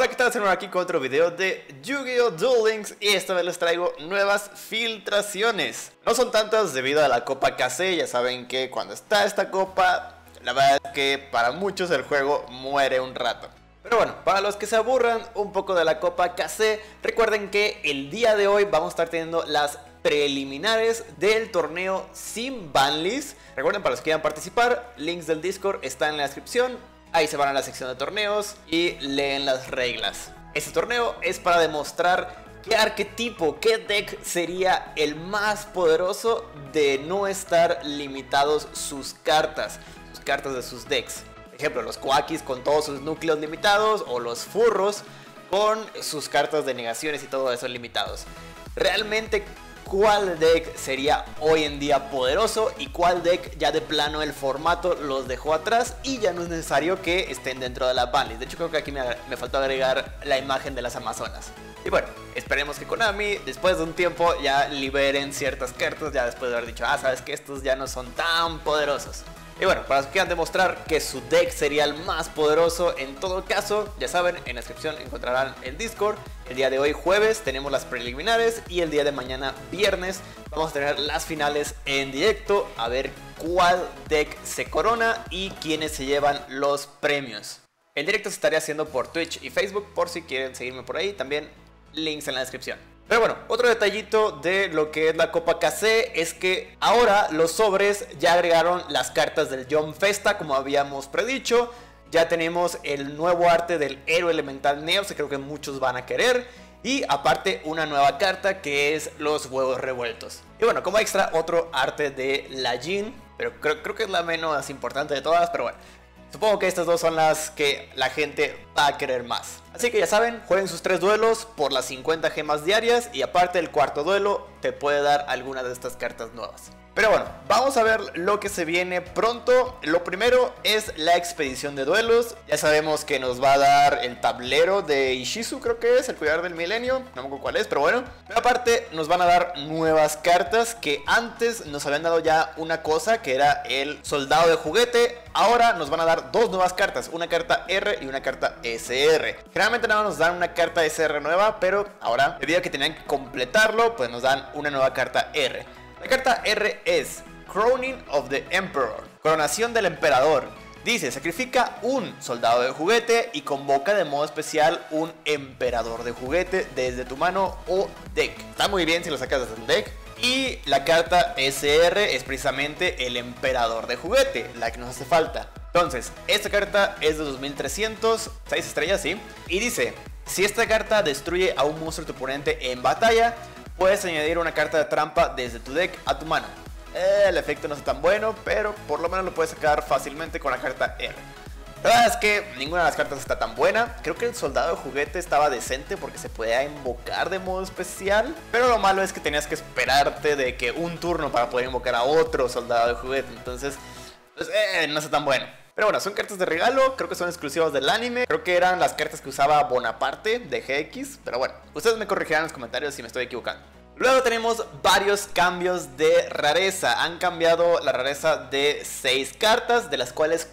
Hola, ¿qué tal? Estamos aquí con otro video de Yu-Gi-Oh! Duel Links y esta vez les traigo nuevas filtraciones. No son tantas debido a la Copa KC, ya saben que cuando está esta copa, la verdad es que para muchos el juego muere un rato. Pero bueno, para los que se aburran un poco de la Copa KC, recuerden que el día de hoy vamos a estar teniendo las preliminares del torneo sin banlist. Recuerden, para los que quieran participar, links del Discord están en la descripción. Ahí se van a la sección de torneos y leen las reglas. Este torneo es para demostrar qué arquetipo, qué deck sería el más poderoso de no estar limitados sus cartas de sus decks. Por ejemplo, los Quakis con todos sus núcleos limitados, o los Furros con sus cartas de negaciones y todo eso limitados. Realmente, ¿cuál deck sería hoy en día poderoso y cuál deck ya de plano el formato los dejó atrás y ya no es necesario que estén dentro de la banlist? De hecho, creo que aquí me faltó agregar la imagen de las Amazonas. Y bueno, esperemos que Konami después de un tiempo ya liberen ciertas cartas, ya después de haber dicho, sabes que estos ya no son tan poderosos. Y bueno, para los que quieran demostrar que su deck sería el más poderoso, en todo caso, ya saben, en la descripción encontrarán el Discord. El día de hoy, jueves, tenemos las preliminares y el día de mañana, viernes, vamos a tener las finales en directo, a ver cuál deck se corona y quiénes se llevan los premios. El directo se estaría haciendo por Twitch y Facebook, por si quieren seguirme por ahí, también links en la descripción. Pero bueno, otro detallito de lo que es la Copa KC es que ahora los sobres ya agregaron las cartas del Jump Festa, como habíamos predicho. Ya tenemos el nuevo arte del héroe elemental Neos, que creo que muchos van a querer. Y aparte una nueva carta que es los huevos revueltos. Y bueno, como extra, otro arte de la Jin, pero creo que es la menos importante de todas, pero bueno. Supongo que estas dos son las que la gente va a querer más. Así que ya saben, jueguen sus 3 duelos por las 50 gemas diarias. Y aparte el cuarto duelo te puede dar alguna de estas cartas nuevas. Pero bueno, vamos a ver lo que se viene pronto. Lo primero es la expedición de duelos. Ya sabemos que nos va a dar el tablero de Ishizu, creo que es, el cuidador del milenio. No me acuerdo cuál es, pero bueno. Pero aparte nos van a dar nuevas cartas que antes nos habían dado ya una cosa, que era el soldado de juguete. Ahora nos van a dar dos nuevas cartas, una carta R y una carta SR. Generalmente nada más nos dan una carta SR nueva, pero ahora, debido a que tenían que completarlo, pues nos dan una nueva carta R. La carta R es Crowning of the Emperor, coronación del emperador. Dice, sacrifica un soldado de juguete y convoca de modo especial un emperador de juguete desde tu mano o deck. Está muy bien si lo sacas desde el deck. Y la carta SR es precisamente el emperador de juguete, la que nos hace falta. Entonces, esta carta es de 2300, 6 estrellas, sí. Y dice, si esta carta destruye a un monstruo de tu oponente en batalla, puedes añadir una carta de trampa desde tu deck a tu mano. El efecto no es tan bueno, pero por lo menos lo puedes sacar fácilmente con la carta R. La verdad es que ninguna de las cartas está tan buena. Creo que el soldado de juguete estaba decente porque se podía invocar de modo especial. Pero lo malo es que tenías que esperarte de que un turno para poder invocar a otro soldado de juguete. Entonces, pues, no está tan bueno. Pero bueno, son cartas de regalo, creo que son exclusivas del anime. Creo que eran las cartas que usaba Bonaparte de GX. Pero bueno, ustedes me corregirán en los comentarios si me estoy equivocando. Luego tenemos varios cambios de rareza. Han cambiado la rareza de 6 cartas, de las cuales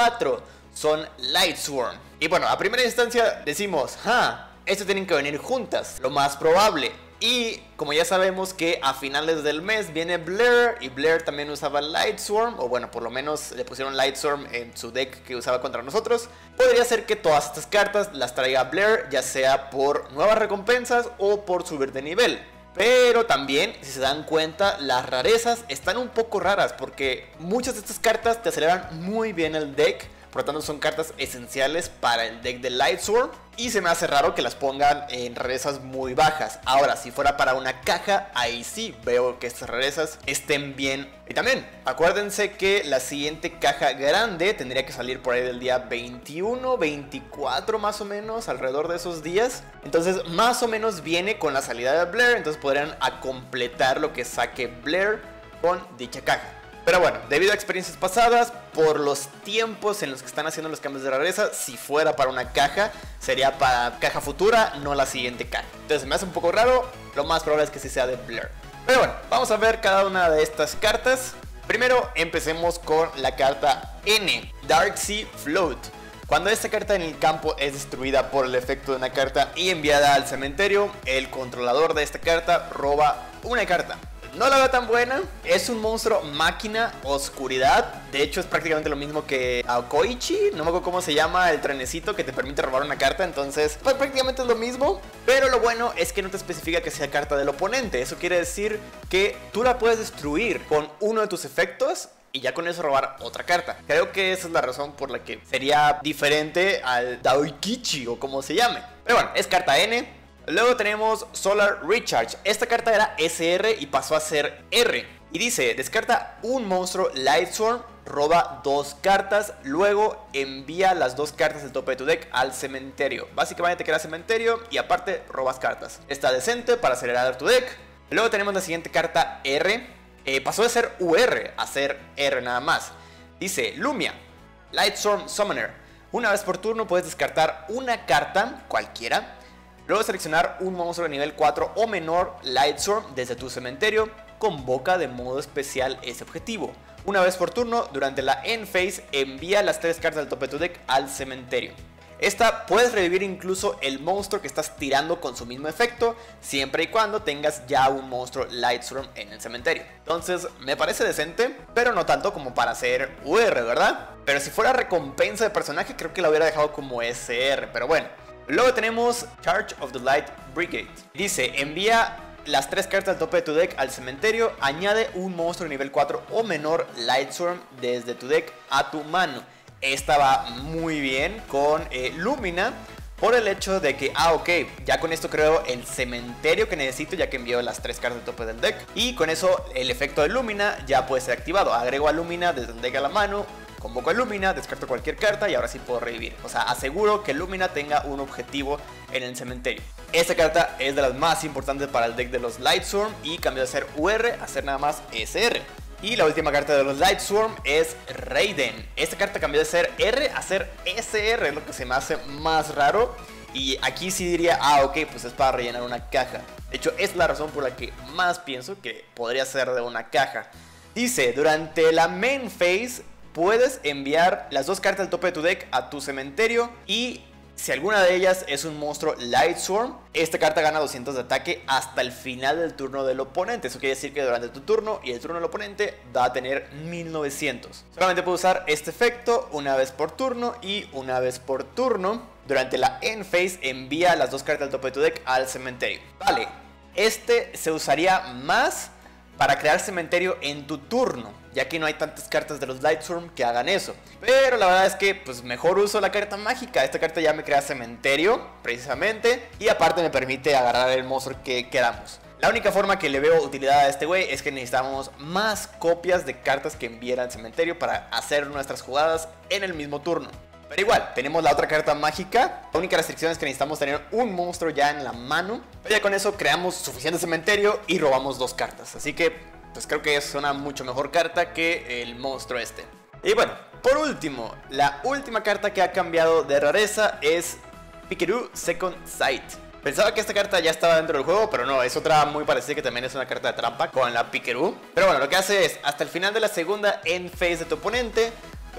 4 son Light Swarm. Y bueno, a primera instancia decimos, estas tienen que venir juntas, lo más probable. Y como ya sabemos que a finales del mes viene Blair, y Blair también usaba Light Swarm, o bueno, por lo menos le pusieron Light Swarm en su deck que usaba contra nosotros. Podría ser que todas estas cartas las traiga Blair, ya sea por nuevas recompensas o por subir de nivel. Pero también, si se dan cuenta, las rarezas están un poco raras, porque muchas de estas cartas te aceleran muy bien el deck. Por lo tanto son cartas esenciales para el deck de Light Swarm. Y se me hace raro que las pongan en rarezas muy bajas. Ahora, si fuera para una caja, ahí sí veo que estas rarezas estén bien. Y también, acuérdense que la siguiente caja grande tendría que salir por ahí del día 21, 24 más o menos, alrededor de esos días. Entonces más o menos viene con la salida de Blair. Entonces podrían completar lo que saque Blair con dicha caja. Pero bueno, debido a experiencias pasadas, por los tiempos en los que están haciendo los cambios de rareza, si fuera para una caja, sería para caja futura, no la siguiente caja. Entonces me hace un poco raro, lo más probable es que sí sea de Blair. Pero bueno, vamos a ver cada una de estas cartas. Primero empecemos con la carta N, Dark Sea Float. Cuando esta carta en el campo es destruida por el efecto de una carta y enviada al cementerio, el controlador de esta carta roba una carta. No la veo tan buena, es un monstruo máquina oscuridad. De hecho es prácticamente lo mismo que Aokoichi, no me acuerdo cómo se llama el trenecito que te permite robar una carta. Entonces pues prácticamente es lo mismo, pero lo bueno es que no te especifica que sea carta del oponente. Eso quiere decir que tú la puedes destruir con uno de tus efectos y ya con eso robar otra carta. Creo que esa es la razón por la que sería diferente al Daoikichi o como se llame. Pero bueno, es carta N. Luego tenemos Solar Recharge. Esta carta era SR y pasó a ser R. Y dice, descarta un monstruo Lightsworn, roba 2 cartas, luego envía las 2 cartas del tope de tu deck al cementerio. Básicamente te quedas cementerio y aparte robas cartas. Está decente para acelerar tu deck. Luego tenemos la siguiente carta R. Pasó de ser UR a ser R nada más. Dice, Lumia, Lightstorm Summoner. Una vez por turno puedes descartar una carta, cualquiera. Luego seleccionar un monstruo de nivel 4 o menor Lightstorm desde tu cementerio. Convoca de modo especial ese objetivo. Una vez por turno, durante la end phase, envía las 3 cartas del tope de tu deck al cementerio. Esta puedes revivir incluso el monstruo que estás tirando con su mismo efecto, siempre y cuando tengas ya un monstruo Lightstorm en el cementerio. Entonces me parece decente, pero no tanto como para hacer UR, ¿verdad? Pero si fuera recompensa de personaje creo que la hubiera dejado como SR, pero bueno. Luego tenemos Charge of the Light Brigade. Dice, envía las 3 cartas del tope de tu deck al cementerio, añade un monstruo de nivel 4 o menor Lightstorm desde tu deck a tu mano. Esta va muy bien con Lumina por el hecho de que, ok, ya con esto creo el cementerio que necesito ya que envío las 3 cartas del tope del deck. Y con eso el efecto de Lumina ya puede ser activado. Agrego a Lumina desde el deck a la mano, convoco a Lumina, descarto cualquier carta y ahora sí puedo revivir. O sea, aseguro que Lumina tenga un objetivo en el cementerio. Esta carta es de las más importantes para el deck de los Lightstorm y cambió de ser UR a ser nada más SR. Y la última carta de los Lightstorm es Raiden. Esta carta cambió de ser R a ser SR, es lo que se me hace más raro. Y aquí sí diría, ok, pues es para rellenar una caja. De hecho, es la razón por la que más pienso que podría ser de una caja. Dice, durante la main phase puedes enviar las 2 cartas del tope de tu deck a tu cementerio y si alguna de ellas es un monstruo Lightstorm, esta carta gana 200 de ataque hasta el final del turno del oponente. Eso quiere decir que durante tu turno y el turno del oponente va a tener 1900. Solamente puedes usar este efecto una vez por turno y una vez por turno. Durante la end phase envía las 2 cartas del tope de tu deck al cementerio. Vale, este se usaría más para crear cementerio en tu turno, ya que no hay tantas cartas de los Lightstorm que hagan eso. Pero la verdad es que pues mejor uso la carta mágica. Esta carta ya me crea cementerio precisamente y aparte me permite agarrar el monstruo que queramos. La única forma que le veo utilidad a este güey es que necesitamos más copias de cartas que envíen al cementerio para hacer nuestras jugadas en el mismo turno. Pero igual, tenemos la otra carta mágica. La única restricción es que necesitamos tener un monstruo ya en la mano. Pero ya con eso creamos suficiente cementerio y robamos 2 cartas. Así que, pues creo que es una mucho mejor carta que el monstruo este. Y bueno, por último, la última carta que ha cambiado de rareza es Pikeru Second Sight. Pensaba que esta carta ya estaba dentro del juego, pero no, es otra muy parecida que también es una carta de trampa con la Pikeru. Pero bueno, lo que hace es, hasta el final de la segunda end phase de tu oponente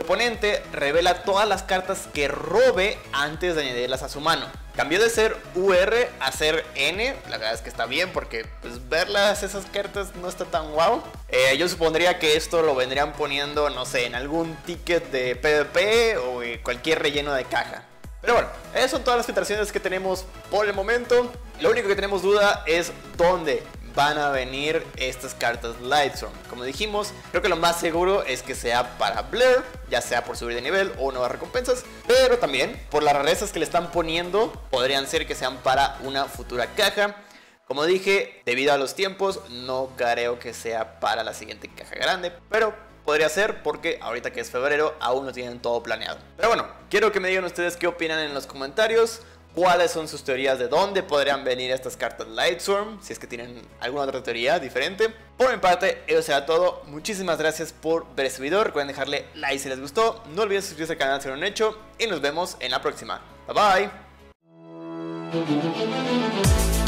revela todas las cartas que robe antes de añadirlas a su mano. Cambió de ser UR a ser N. La verdad es que está bien porque pues verlas esas cartas no está tan guau. Yo supondría que esto lo vendrían poniendo, no sé, en algún ticket de PvP o cualquier relleno de caja. Pero bueno, esas son todas las filtraciones que tenemos por el momento. Lo único que tenemos duda es dónde van a venir estas cartas Lightstorm. Como dijimos, creo que lo más seguro es que sea para Blair, ya sea por subir de nivel o nuevas recompensas, pero también por las rarezas que le están poniendo, podrían ser que sean para una futura caja. Como dije, debido a los tiempos, no creo que sea para la siguiente caja grande, pero podría ser porque ahorita que es febrero aún no tienen todo planeado. Pero bueno, quiero que me digan ustedes qué opinan en los comentarios. ¿Cuáles son sus teorías de dónde podrían venir estas cartas Lightstorm? Si es que tienen alguna otra teoría diferente. Por mi parte, eso será todo. Muchísimas gracias por ver este video. Recuerden dejarle like si les gustó. No olviden suscribirse al canal si no lo han hecho. Y nos vemos en la próxima. Bye bye.